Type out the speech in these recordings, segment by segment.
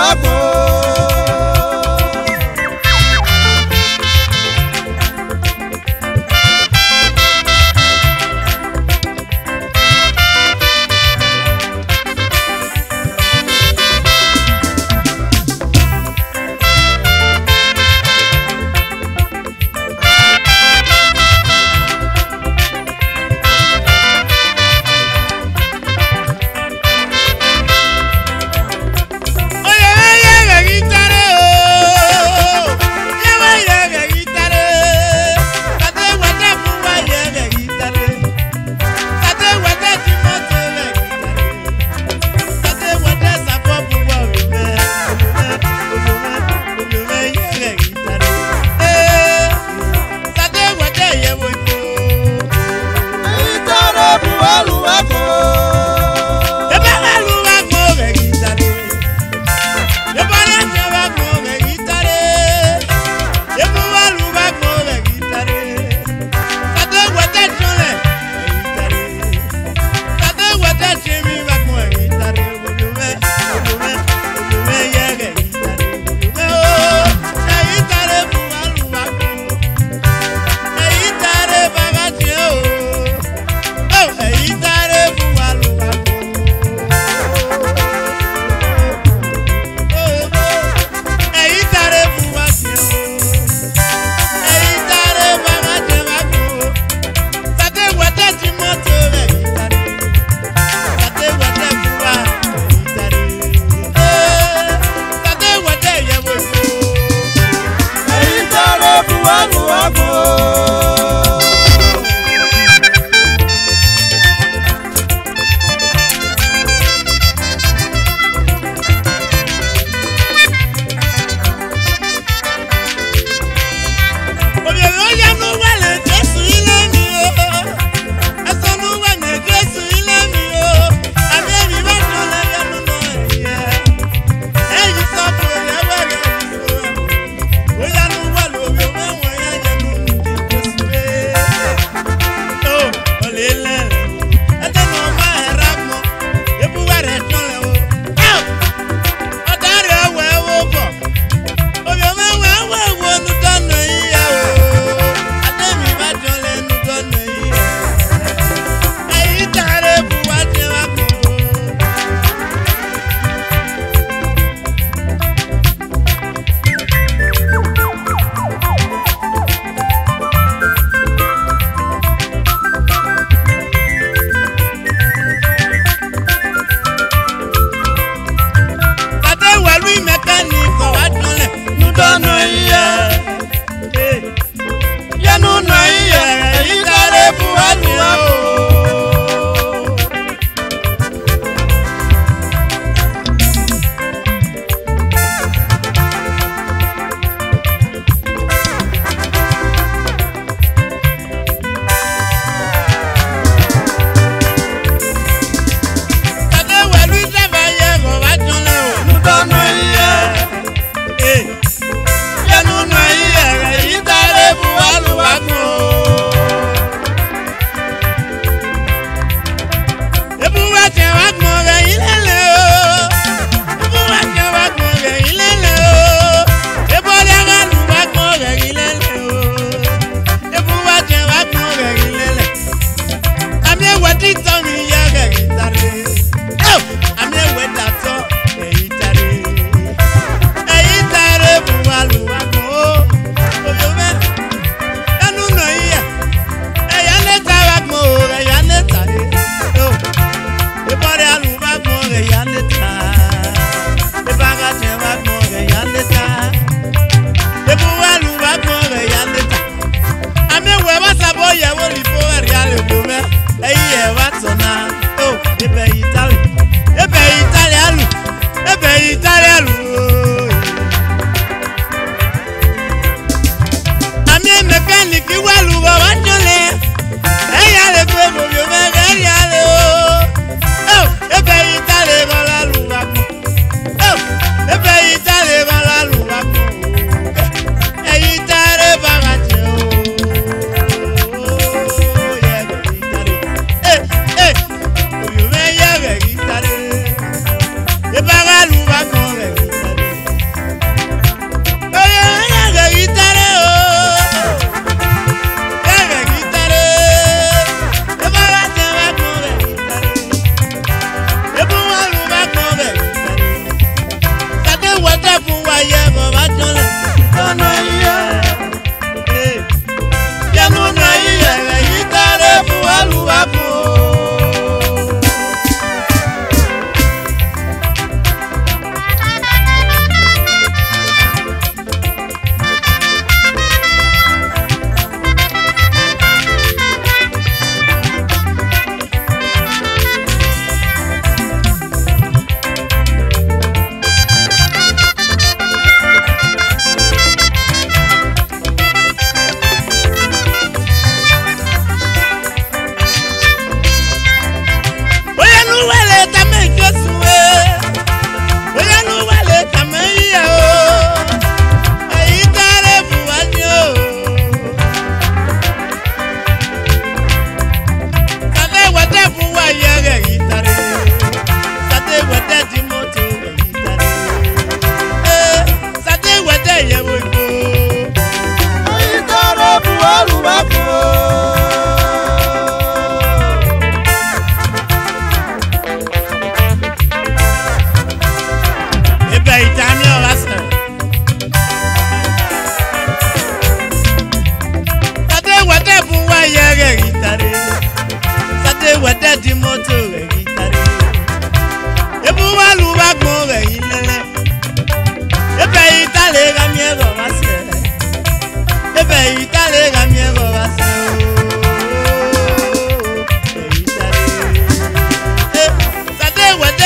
Guitarra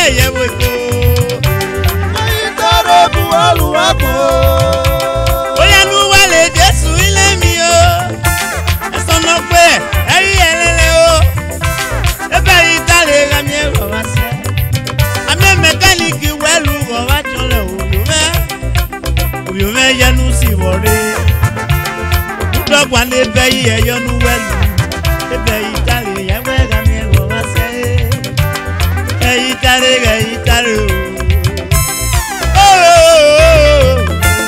ye weko. Ayitare buwalu wako. Oya nu wale Jesu ile mi o. Esono pe eri elele o. Ebe itale ga mi e wa se. Ame mechanic welu go wa chole oyume. Oyume yenu si wore. Dogwa ne be ye yonu welu. Ebe itale ye we ga mi e wa se. Itare oh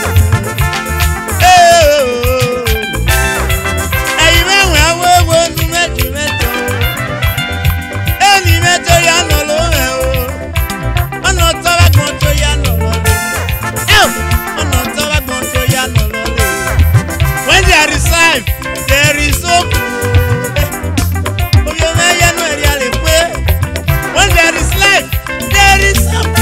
ayi me wo nu meto eni meto ya no lo e o ono to wa gbon to ya no lo le ono to wa gbon to ya no lo le when there is life there is hope oyo me ya no eri ale pe when there is life there is hope.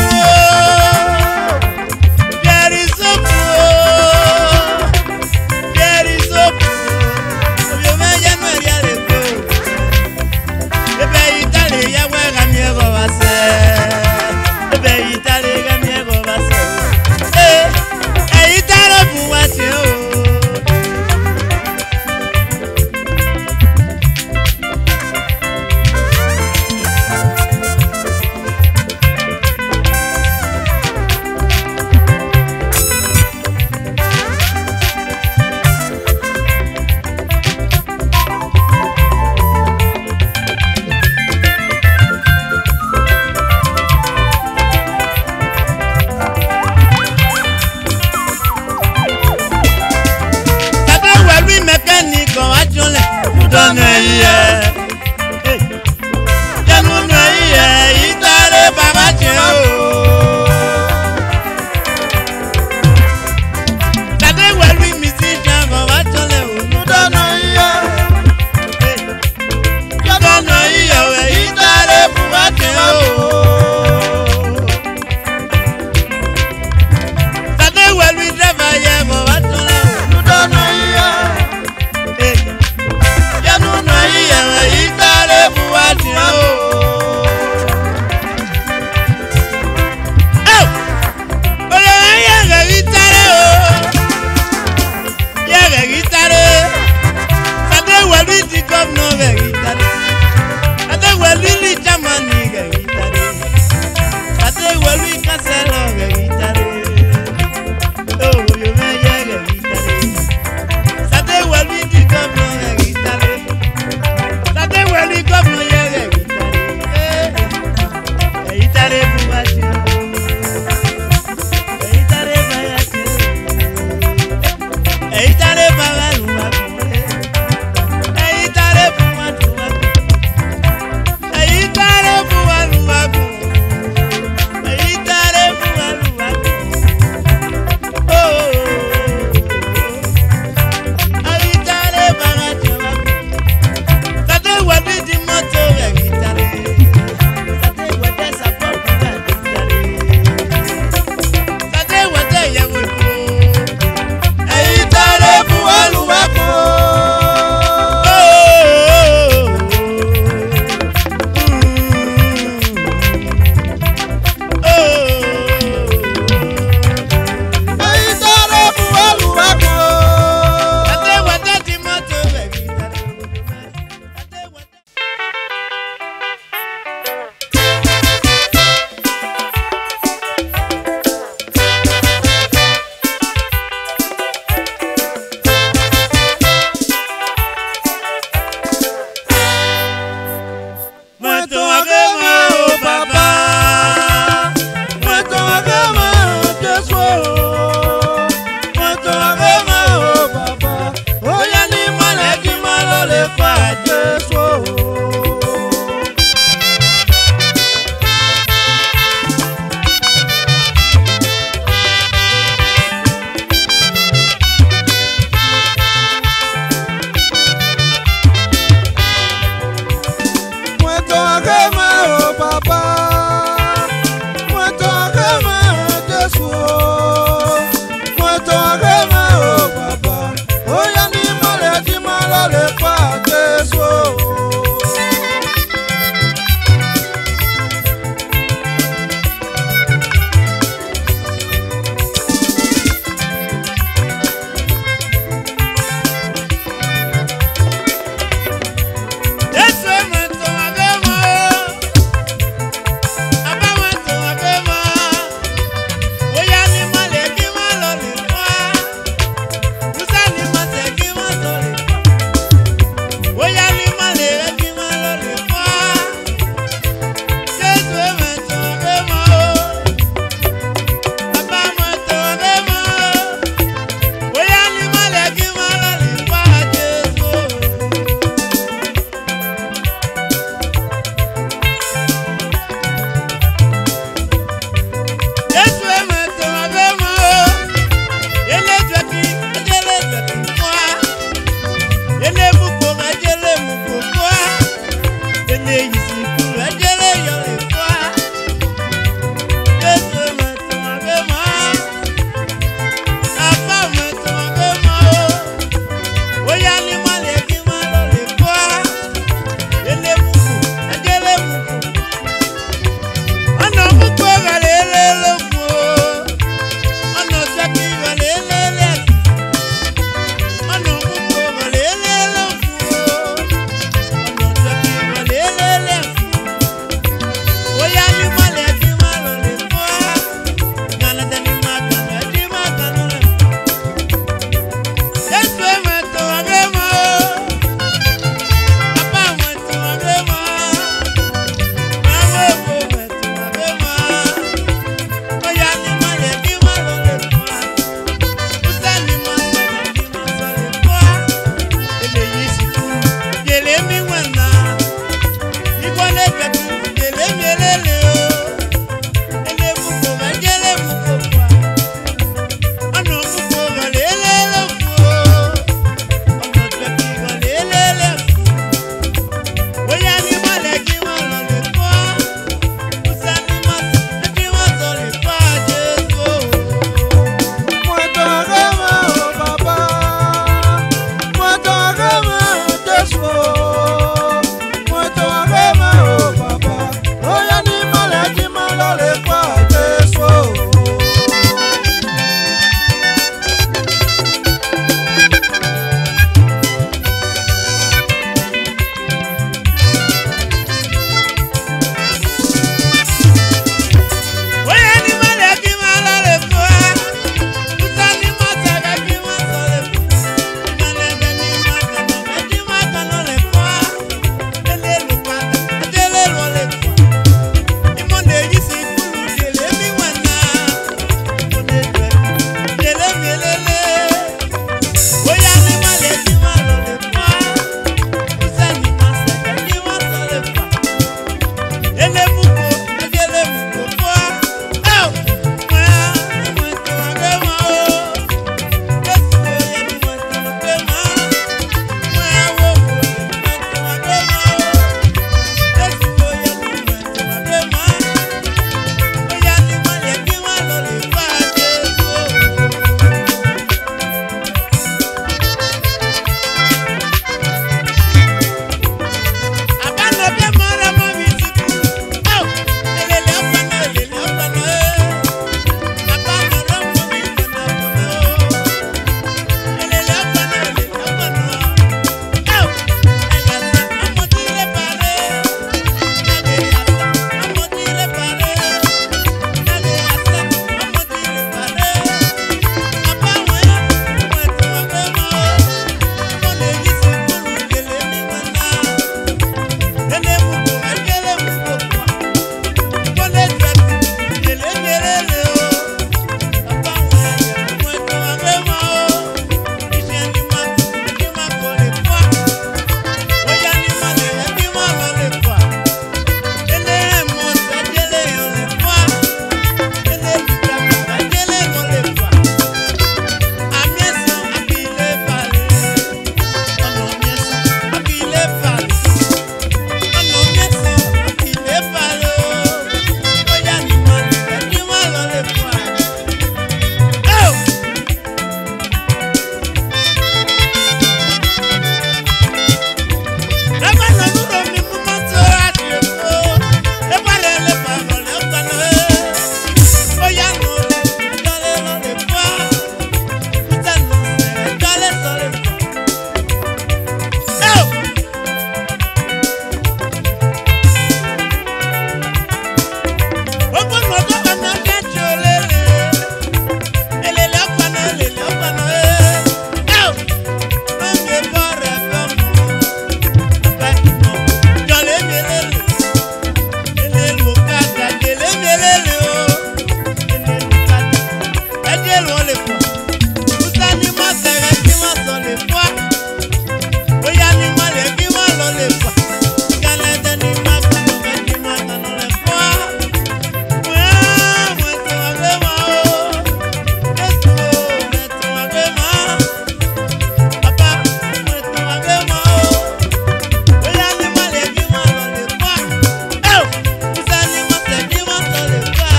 Hey!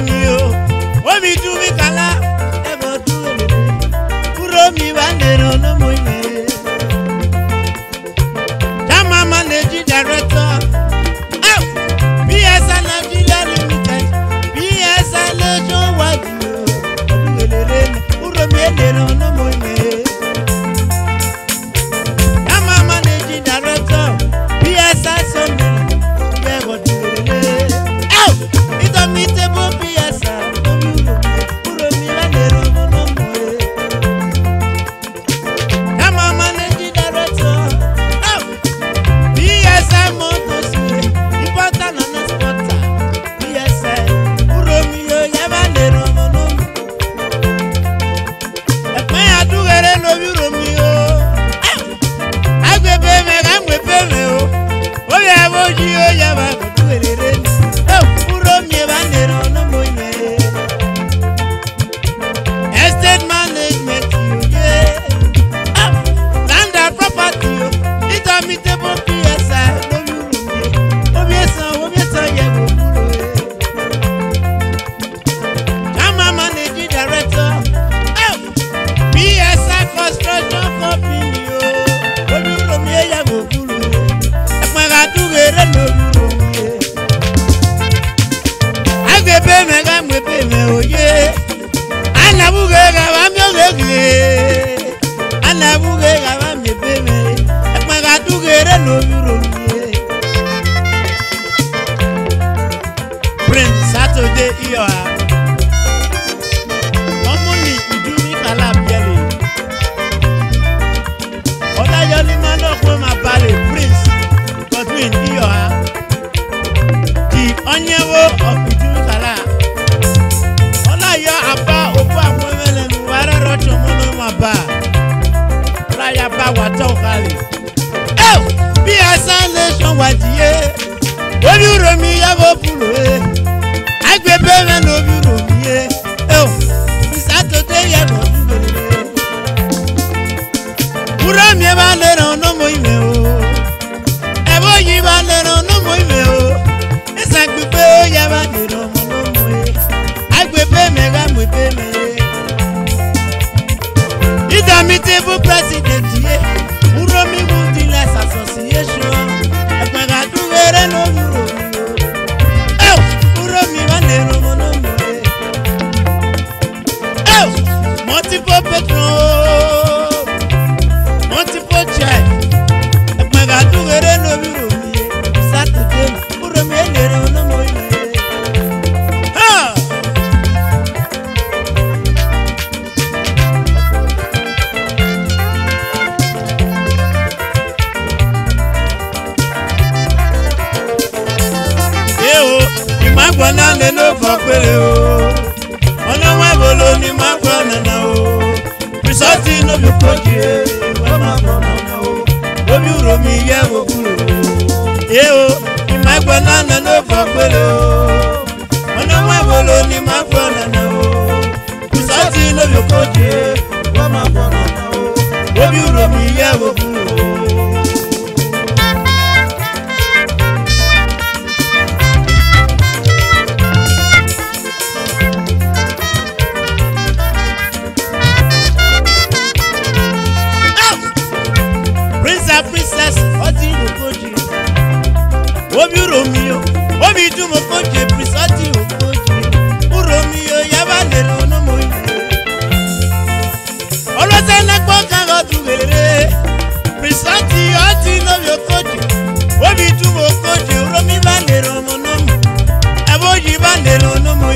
mi o omi du mi kala ebo du uro mi bandero no mo ime Jama managing director BSI Nigeria Limited BSI Legion Wadio uro mi endero no mo ime Jama managing director BSI Sunday ebo du Indomitable BSI uro mi bandero no mo Jama managing director BSI Motors important and exporter BSI uro mi yo bandero no mo Ekpe adugere no uro mi yo agbebe me gamwepe me o oye aboji yo yaba adugere uro mi bandero no mo estate management yo land and property yo Indomitable BSI no uro mi obiesa ye go uro Jama managing director BSI construction company yo uro mi ye go uro ekmaga dugere no uro mi agbebe me gamwepe me oye anabuge ga ba mi ogege anabuge ga ba mi be me ekmaga dugere no uro mi Prince Saturday Iyoha Omuni Idumi Kala Biele Odayoni Mano Kwema Bale Prince Godwin Iyoha The Onyewo of Idumi Kala Olayo Aba Obu Akwemele Nuware Rocho Mono Maba Raya Ba Wato Kali BSI Nation Wadiye Obi uro mi yabo pulo agbebe me no bi uro mi Saturday yabo dugere uro mi ba le ran no mo ime o ebo yi ba le ran no mo ime o esagbebe o yaba le ran mo no mo agbebe me ga mo be me Indomitable president ye uro mi Dealers Association ekmaga dugere no uro uro mi bandero mo no mo multiple patron multiple child ekmaga dugere no uro mi Saturday uro mi bandero no mo Magwana le no fakele o Ona wa bolo ni magwana na o Prisoti no bi koje wa magwana na o Obi uro mi ye wo kuro o magwana le no fakele o Ona wa bolo ni magwana na o Prisoti no bi koje wa magwana na o Obi uro mi ye wo kuro Princess Oti Okoji Obi uro mi yo Obi du mo koje Prince Oti Okoji uro mi yo yaba le ran no mo Olose na gbo kan go dugere Prince Oti no yo koje Obi du mo koje uro mi ba le ran mo no mo ebo yi ba le ran no mo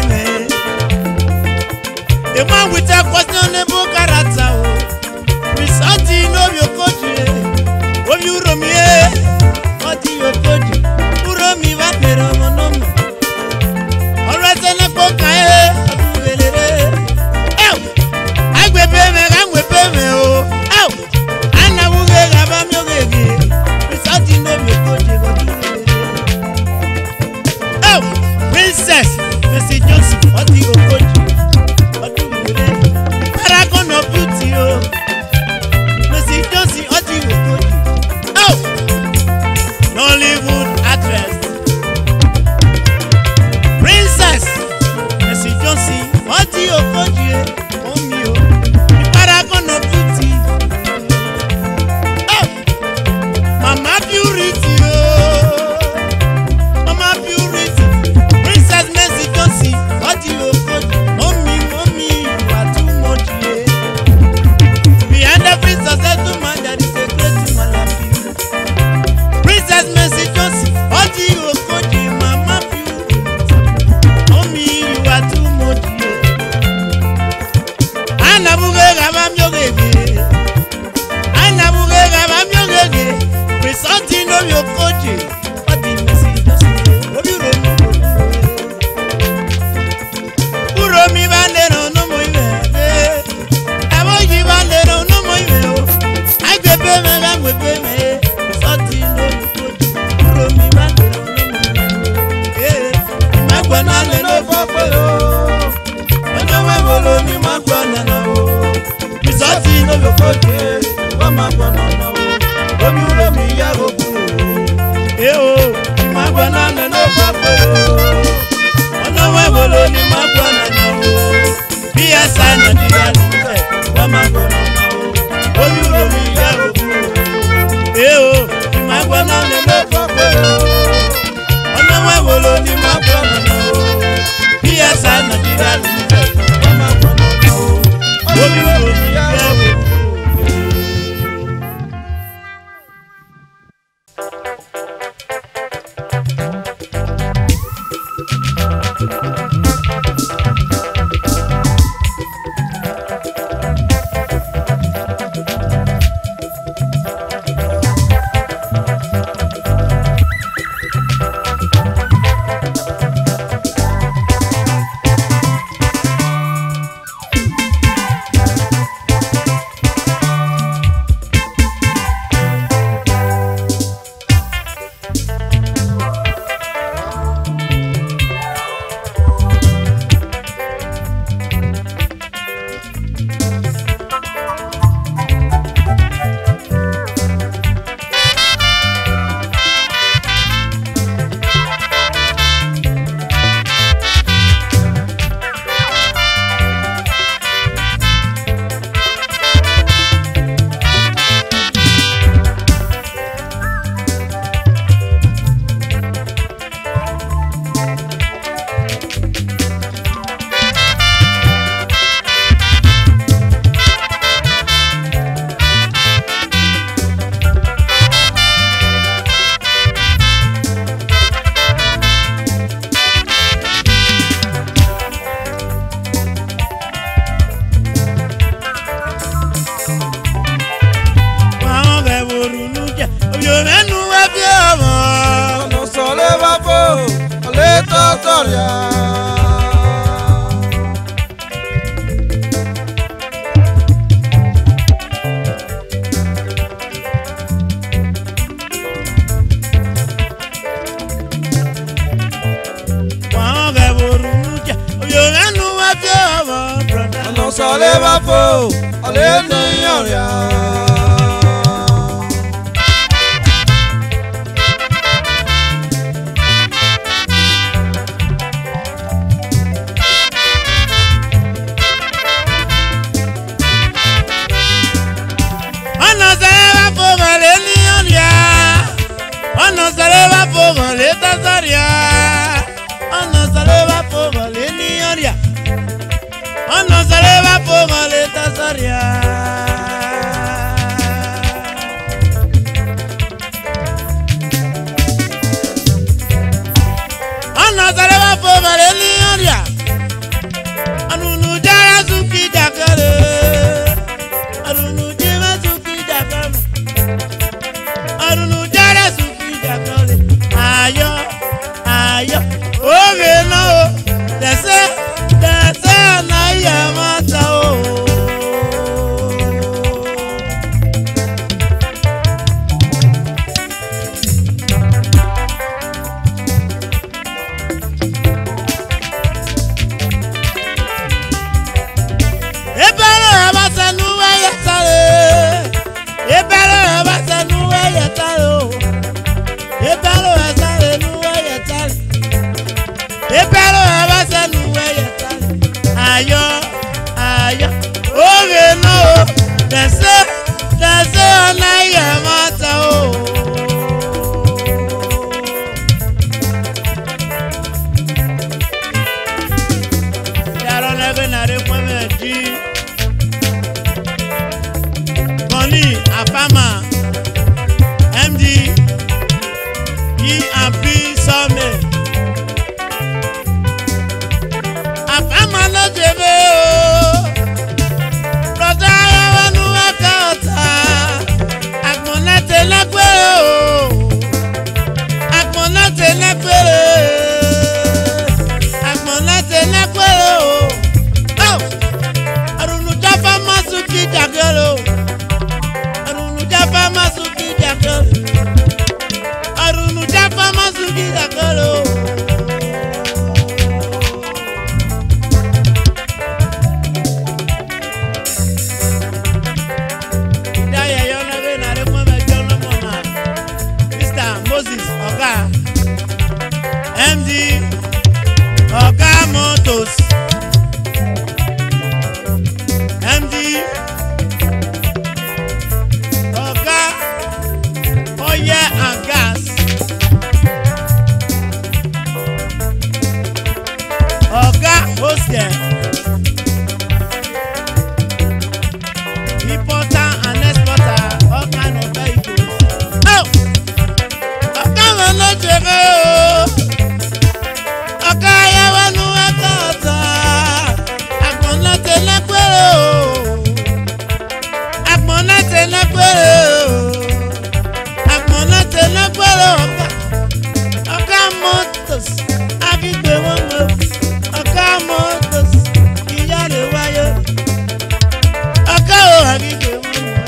The man with a questionable character Prince Oti no yo koje Obi uro mi Oti Okoji uro mi ba pero mo no mo Olose na gbo kan adugere agbebe me gamwepe me o anabuge ga ba mi ogege Prince Oti no mi Okoji go dugere Princess Mercy Johnson Oti Okoji adugere para Johnson, ọtí òkòjì omi o, ìparakọ̀nà tuntun. Mama Purity o, Mama Purity, Princess Mercy Johnson, ọtí òkòjì omi, you are too much yeah. Behind every successful man there is a great woman like you. Princess Mercy Johnson, ọtí òkòjì, Mama Purity, omi, you are too much yeah. Anabuge gaba myogege, anabuge gaba myogege. Something of your coaching, but the message doesn't of your own. Uromi Bandero no more. I want you Bandero no more. I get payment with payment. Something of your coaching. Uromi Bandero no more. Yeah, my banana no buffalo. And no way will only my banana. Something of your coaching. My banana. Omi mi ya gogo, ma banana no papero. Ono we bolo ni ma banana o. Bi asa na di ya lupe, wa ma banana o. Omi mi ya gogo, ma banana no papero. Ono we bolo ni ma banana o. Bi asa na di ya lupe, wa ma banana o. Omi mi ya gogo. ayọ̀ ayọ̀ oge náà o tẹ̀sẹ̀ ọ̀nà yẹ̀ mọ́ta o. Yàrá lẹ́gbẹ̀ẹ́ náà rí pọ́n mi jí Goni Afama MD E&P Sọ́mi Afama ló jẹ́bẹ́ o lọ́dọ̀ ayáwó nu ẹ̀ka ọ̀tá àgbọ̀nẹ́tẹ̀ lẹ́gbẹ̀ẹ́ o àgbọ̀nẹ́tẹ̀ lẹ́gbẹ̀ẹ́ àgbọ̀nẹ́tẹ̀ lẹ́gbẹ̀ẹ́ o Arunujafa Masuki Jagero Arunujafa Masuki Jagero Arunujafa Masuki Jagero Idaya yona be na re mama jono mona Mr. Moses Oga MD Oga Motors MD Oga Oil and Gas Oga Hostel Importer and exporter all kind of vehicles. Oh! Oga Mano Jebe o Oga Ayawa nu ẹ̀ka ọ̀tá Agbọ̀nẹ́tẹ̀ lẹ́gbẹ̀ẹ́ o Agbọ̀nẹ́tẹ̀ lẹ́gbẹ̀ẹ́ o Agbọ̀nẹ́tẹ̀ lẹ́gbẹ̀ẹ́ o Oga Motors Agigbe wọn mọ Oga Motors ìyá lè wáyé Oga o Agigbe wọn mọ.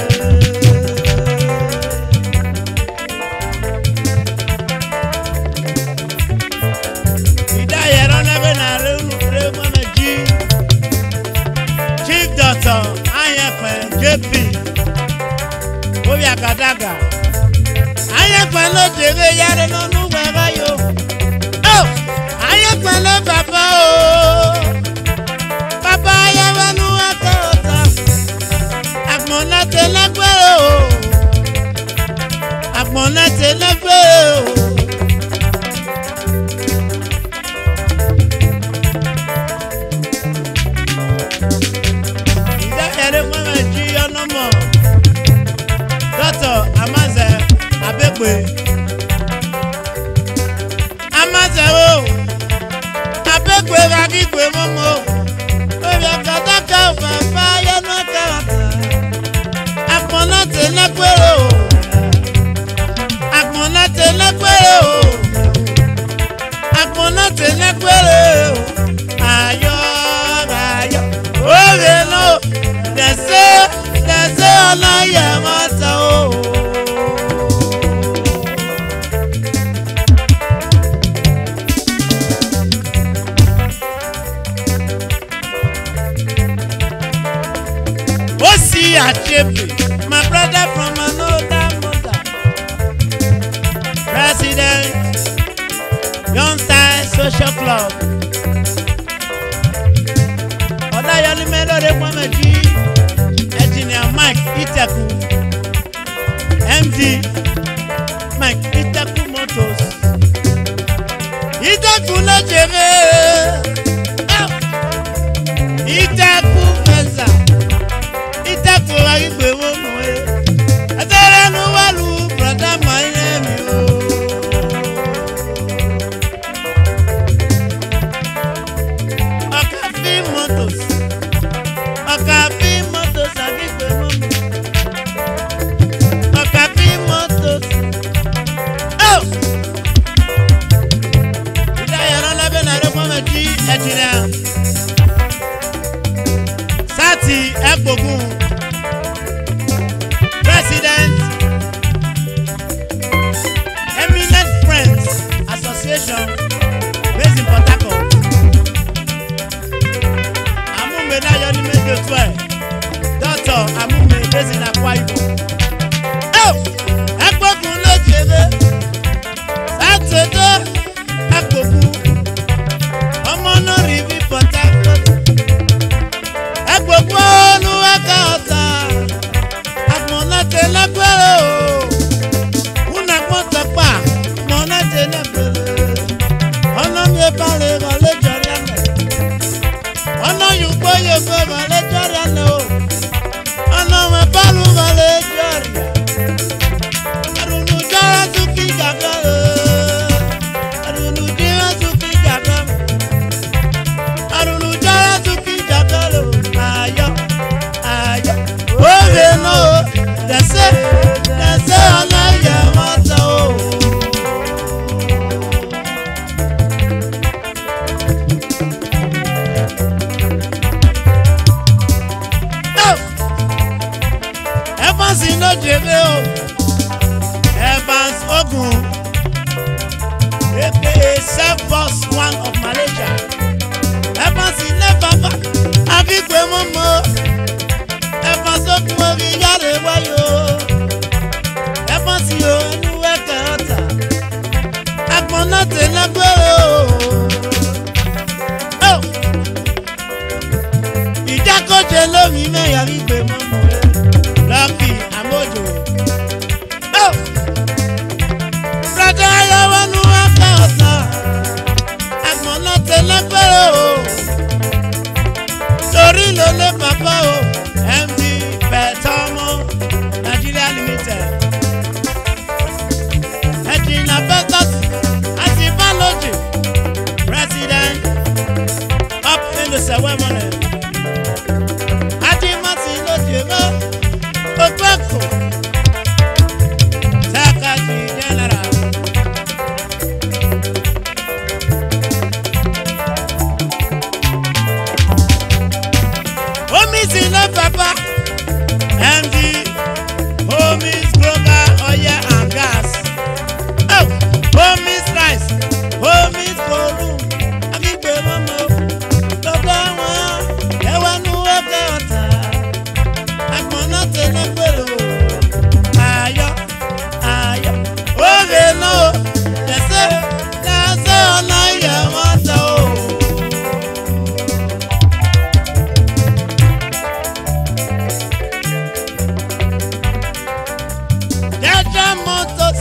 Ìdáyẹ̀rọ lẹ́gbẹ̀ẹ́ náà rẹ̀ ń rẹ̀ mọ́mọ́ jí Chief Doctor Ayẹ̀pẹ̀ JP Obi Akadaga Ayẹ̀pẹ̀ ló dèrè yàrá nínú wẹ̀rẹ̀ yó. Ayẹ̀pẹ̀ ló bàbá o bàbá ayẹ̀wẹ̀ nu ẹ̀ka ọ̀tá Àgbọ̀nẹ́tẹ̀ lẹ́gbẹ̀ẹ́ o Àgbọ̀nẹ́tẹ̀ lẹ́gbẹ̀ẹ́ o. Ìdáyẹ̀rẹ̀ mọ́mọ́ jí ọ̀nàmọ̀ Dr. Amaze Abegbe Amaze o Abegbe Agigbe mọ́mọ́ Obi Akadaga bàbá yẹnu ẹ̀ka ọ̀tá Àgbọ̀nẹ́tẹ̀ lẹ́gbẹ̀ẹ́ o Àgbọ̀nẹ́tẹ̀ lẹ́gbẹ̀ẹ́ o Àgbọ̀nẹ́tẹ̀ lẹ́gbẹ̀ẹ́ o ayọ̀ ayọ̀ oge náà tẹ̀sẹ̀ ọ̀nà yẹ̀ mọ́ta o. Osi Achepe, my brother from another mother, President Young Style Social Club. Ọ̀dàyọ̀lì mẹ́lọ́dẹ̀ pọ́nmẹ́jì Engineer Mike Iteku MD Mike Iteku Motors Iteku ló jèrè Iteku Fẹ́sà Iteku Agigbe wọn mọ̀ ẹ́ ẹ̀tẹ́rẹ́nu wà lù brọ̀dá Maine mi o. Okafi Motors Okafi Motors Agigbe wọn mọ̀ Okafi Motors. Ìdáyẹ̀rọ lẹ́bẹ̀ náà ló pọ́n mẹ́jì Engineer Sati Ekpogun President Eminent Friends Association based in Port Harcourt. Amume Dayomi Mejo 12 Dr. Amume based in Akwa Ibom. Ekpogun ló jèrè Sátidé Ekpogun ọmọ náà rí bí Port Harcourt. Evans Ogun, aka Self-Boss One of Malaysia. Evans Inefaba, Abigwe Momo. Evans Ogun Oriyale Wayo. Evans Yo Enuweke Ota. Agbona Tenagbere o. Oh, Ijakoje lomi meya Abigwe Momo. Lucky Amojo. Oh, brother, I want to work out. I'm not telling you. Sorry, Lole Papa. MD Betamo Nigeria Limited. Edina Betas Antibalogy President up in the ceremony. Adimati Lojego. Ogbako Sakati General Homies in the Papa MD Homies Global Oil and Gas. Oh, Homies Rice Homies Koru Abigbe Momo Logo Won Ewanu Oke Ota Agbona Tenagbere o. Ayo, ayo, ove no. Lese ona ye mata o. Jaja Motos,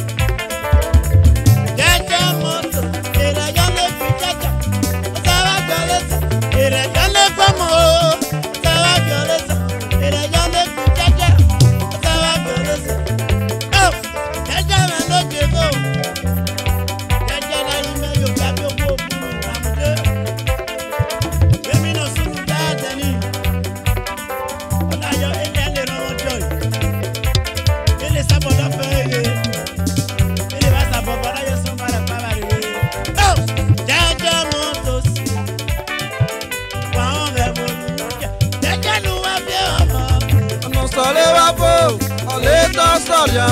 ere yale fi jaja. Sawa jolesa, ere yale famo. Sawa jolesa, ere yale fi jaja. Sawa jolesa. Oh, jaja me lo jego. Jaja na ime yo gabi owo buru amude. Emi no sunu dadeni. Ola yo ele le ran won joy. Ele sabodo fe ele. Ele ba sabodo la yo sun bara pa bare. Oh, jaja Motos. Wa on ve mo nu. Jaja nu wa bi omo. Non soleva po, oleta storia.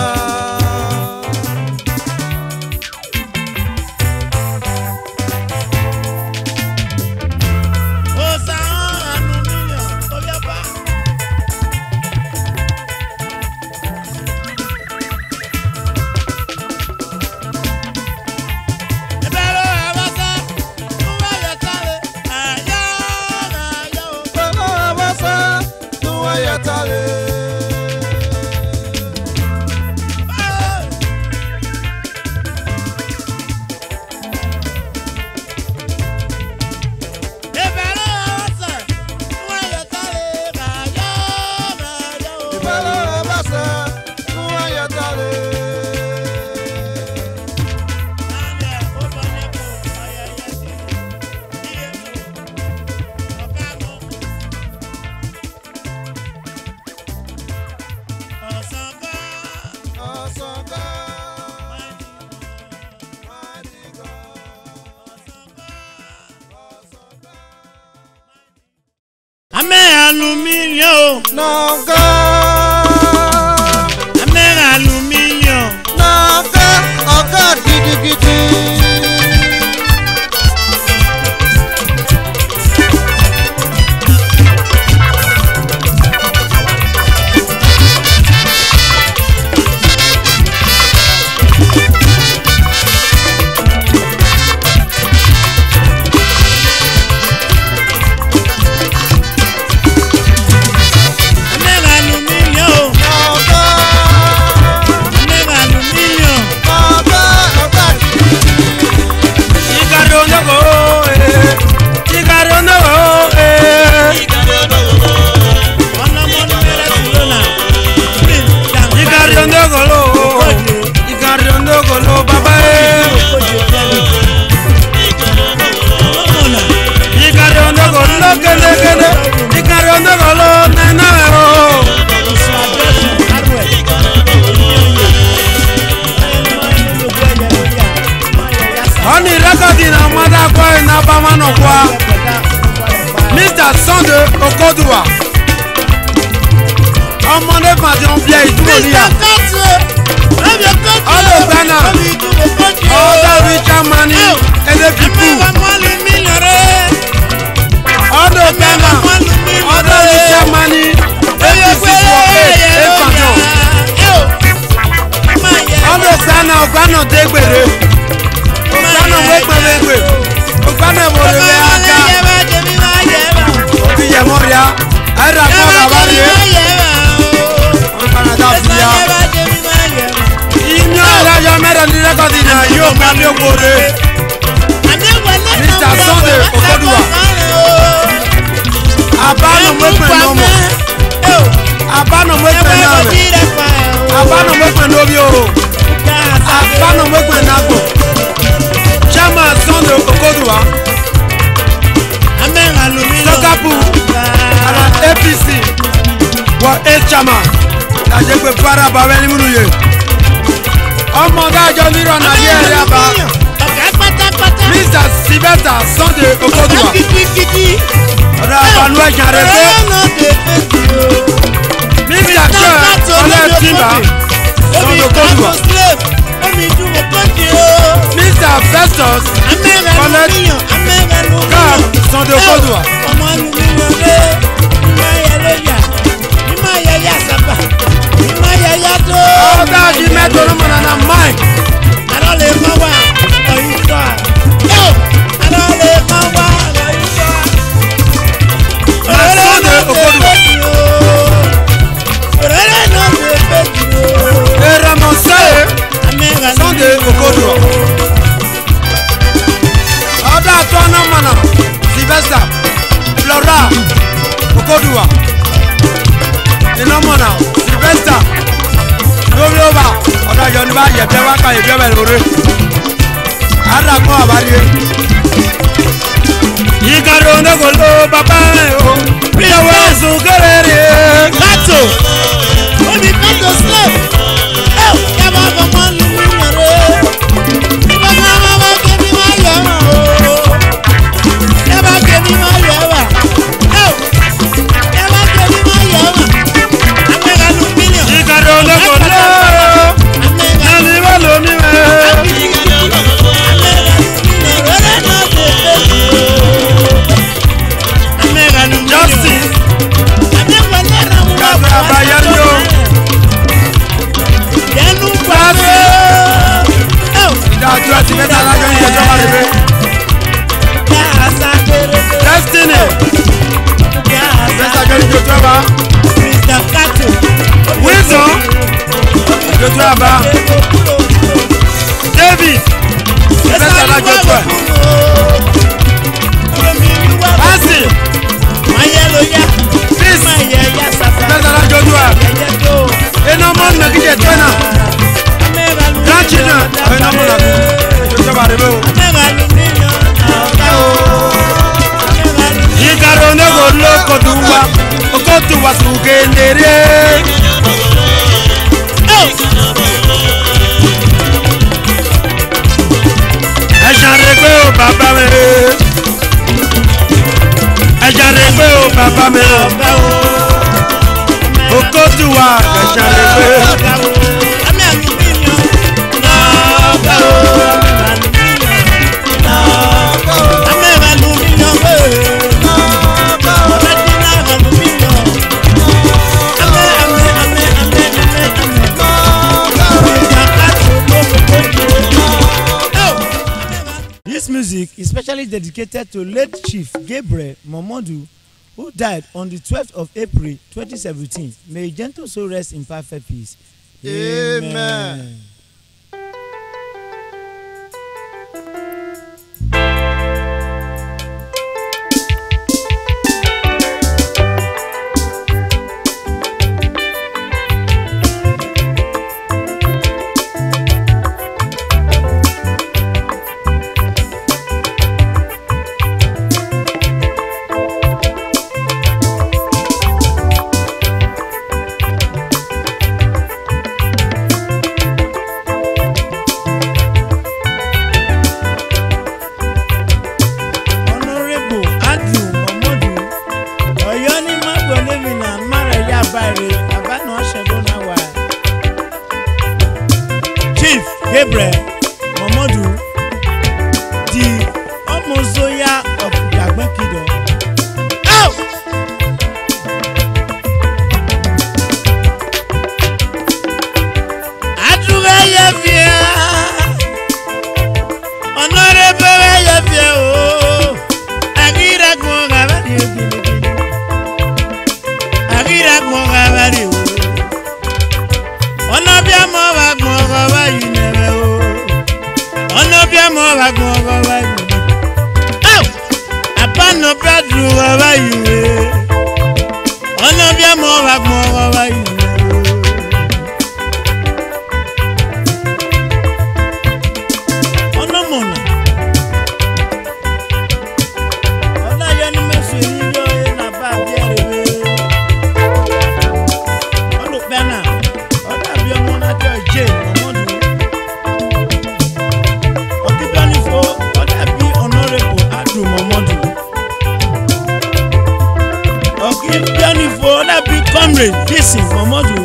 Pero abasa, tu ayatale. Pero abasa, tu ayatale. Osonga, Madigo, Osonga. Ame aluminium, Naga, ame aluminium. naga, oga gidigidi. Ame aluminium. Ikari ondogolo nenero. Oni rekodi na mada kwa na bamano kwa. Mr. Sunday Okoduwa. Ọmọdé fàdí ọ̀nbíà ìdúmọ̀lìyà. Ọ̀dọ̀ Ghana. Ọ̀dọ̀ Richard Mani Ele Pipu. Ọ̀dọ̀ Ghana. Ọ̀dọ̀ Richard Mani APC for Efanion. Ọ̀dọ̀ Ghana Ọ̀gbánà Dégbèrè. Ọ̀gbánà Wégbèwégbè. Ọ̀gbánà Mòlèwé Aka. Òbíyẹ̀mọ́ríà. Ẹ̀rọ àkọ́kọ́ àbáríyé. Inyo raja mera ni rekodi na yo kami okore. Mr. Sunday Okoduwa. Abano mwekwe nomo. Abano mwekwe name. Abano mwekwe nobio. Abano mwekwe nago. Chama Sunday Okoduwa. Sokapu. Ala APC. Wa chama. Ajekwe para babeli munuye. Ọmọ dájọ́ nírọ̀ náà yé ẹ̀rẹ́ àbá. Mr. Sylvester Sunday Okoduwa. Ọ̀dọ̀ àbànú ẹ̀jà rẹ̀ pé. Mr. Joe Ọlẹ́tìmbà Sunday Okoduwa. Mr. Festus Ọlẹ́tìmbà Sunday Okoduwa. Ọ̀dà di mẹ́tò ló mọ̀nà na Mike. Àlọ́ lè kọ́ wá ọ̀yìn sọ. Àlọ́ lè kọ́ wá ọ̀yìn sọ. Sunday Okoduwa. Òrèrè náà lè fẹ́ jù. Eramoseye Sunday Okoduwa. Ọ̀dà tó ọ̀nà mọ̀nà Sylvester Flora Okoduwa. Iná mọ̀nà Sylvester. Lórí ọba ọ̀dọ̀ àjọ ní bá yẹ̀bẹ̀ wá ká yẹ̀bẹ̀ bẹ̀rẹ̀ lórí. Àdàkùn àbáríyé. Ìkàrò onígbòló bàbá ẹ̀ o. Ìyàwó ẹ̀sùn kéré. Kátó. Ó ní kátó slave. Ẹ ò yàrá ọmọ lu mi yẹrẹ. Bàbá bàbá kẹ́mi wá yẹ̀ wá o. Yàrá kẹ́mi wá yẹ̀ wá. Ẹ ò yàrá kẹ́mi wá yẹ̀ wá. Amẹ́ka lu mílíọ̀n. Ìkàrò onígbòló. Nàní bá lómi rẹ̀. Justice. Kàbí àbáyáyó. Fásì. Ìdájọ́ àti mẹ́ta alájọ́ ní ìjọba wà lébé. Destiny. Mẹ́ta jọ ní ìjọba. Wilson. Ìjọba. David. Mẹ́ta alájọ́ tó ẹ̀. Fásì. Peace. Mẹ́ta alájọ́ tó ẹ̀. Iná mọ́ nàgíjẹ̀ tó náà. Grandchildren. Iná mọ́ nàgíjẹ̀ ìjọba lébé o. Ìkàrò onígbòló Okoduwa. Okoduwa sùgèndèrè. Ẹ̀jà rẹ̀ pé o bàbá mi. Ẹ̀jà rẹ̀ pé o bàbá mi. Okoduwa ẹ̀jà rẹ̀ pé. This music is specially dedicated to late Chief Gabriel Momodu, who died on the 12th of April 2017. May his gentle soul rest in perfect peace. Amen. Chief Gabriel Momodu, the Omozoya of Yagbekido. Oh! Adure Yevia, Honorable Yevia, oh, Agira Gongavadi, Agira Gongavadi. Onobia mo wa gbongo wa you never o. Onobia mo wa gbongo wa you. Oh! Apano pedru wa you. Onobia mo wa gbongo wa you. Onomona. Ola yenu mesuri yo na ba biere. Onu bena. Comrade Dixon Momodu,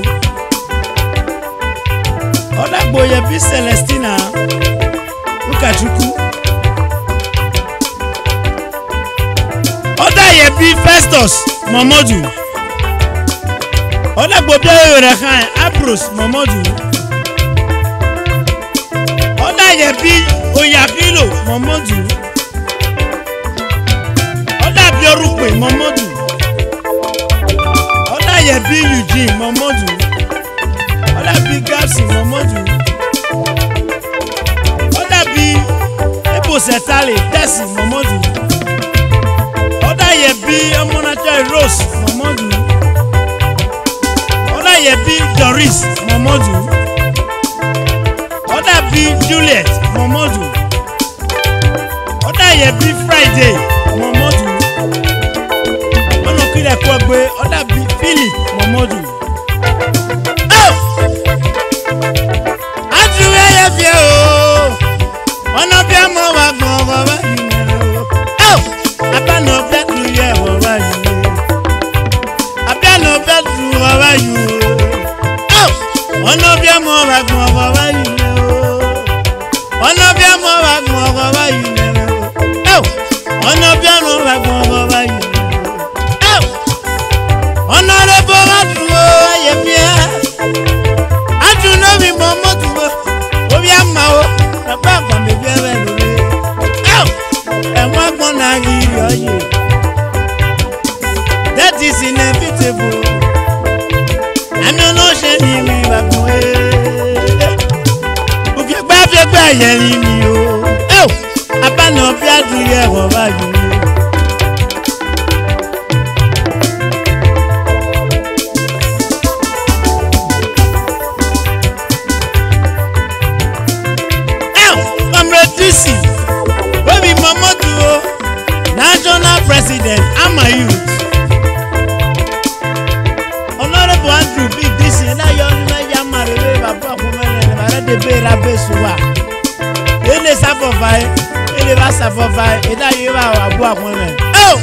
Odagboye B. Celestina Ukachukwu, Odaye B. Festus Momodu, Odagboye Yorekan Apros Momodu, Odaye B. Oyakilo Momodu, Odabiorupe Momodu, Yebi Eugene Momodu, Olabi Gabson Momodu, Olabi Ebo Setale Tesi Momodu, Olayebi Omonacha Rose Momodu, Olayebi Doris Momodu, Olabi Juliet Momodu, Olayebi Friday Momodu, Onokile Kwagbe Olabi Philip Momodu. Oh! Adure Yevia o. Onobia mo wa gbongo wa you. Oh! Abano betu ye wa you. Abano betu wa you. Oh! Onobia mo wa gbongo wa you. Onobia mo wa gbongo wa you. Oh! Onobia mo wa gbongo wa you. Honorable Adwo Yemia Aduno mi Momodu Obiama o na papa me biere lore oh enwa gbon na yiri oye that is inevitable ami no se ni mi bagbon obiegba yeri mi o oh abana bi adu ye wo ba you. Baby Momodu, National President, I'm a youth. Honorable Andrew Big this and I young man, the Bera Besua. Ele Sapovai, Ele Vasavai, and I you are a book woman. Oh!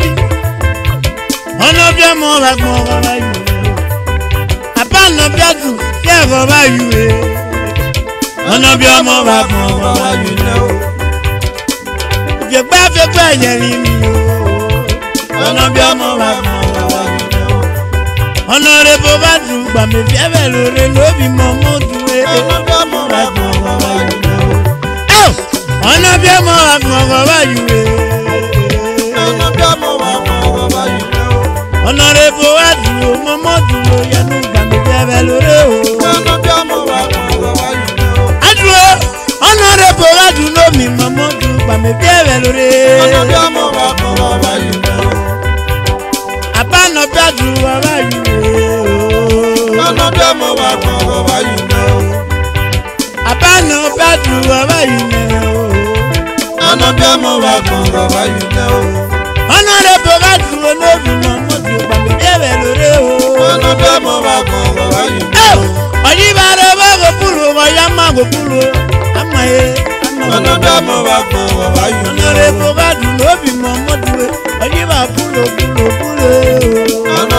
Honorable Momodu, upon the Biadu, yeah, over you. Honorable Momodu, you know. Yegba yeri mi o. Onobia mo wa gbongo you know. Honorable Badu gba me fiebe lore no bi Momodu e. Onobia mo wa gbongo you know. Oh! Onobia mo wa gbongo you e. Onobia mo wa gbongo you know. Honorable Badu Momodu yanu gba me fiebe lore o. Onobia mo wa gbongo you know. Adwo Honorable Badu no mi Momodu me biere lore Onobia mo wa gbongo you know. Abano Badu wa you Onobia mo wa gbongo you know. Abano Badu wa you know. Onobia mo wa gbongo you know. Honorable Badu no bi Momodu gba me biere lore o Onobia mo wa gbongo you know. Oyibare wa go pulu wa yama go pulu amaye Onobia mo wa gbongo you know. Honorable Badu no bi Momodu Oyiba pulo.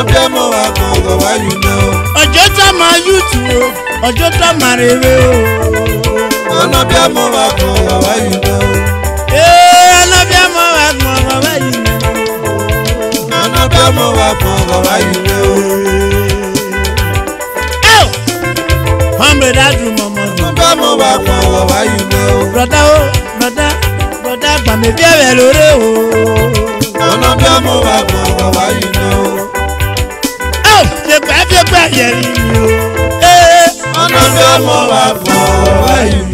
ọjọ́ tó màrèwé o. ọ̀nà bí a mọ̀ wá kan bàbá yìí lọ. ọ̀nà bí a mọ̀ wá kan bàbá yìí lọ. ọ̀nà bí a mọ̀ wá kan bàbá yìí lọ. Hombre dadu mọ̀mọ́. ọ̀nà bí a mọ̀ wá kan bàbá yìí lọ. Broda o, broda gbàmé bí ẹ̀rẹ̀ lórí o. ọ̀nà bí a mọ̀ wá kan bàbá yìí lọ. Ṣé pẹ́ yẹ̀rì ni o. ọ̀nà bí a mọ̀ wá kan bàbá yìí lọ.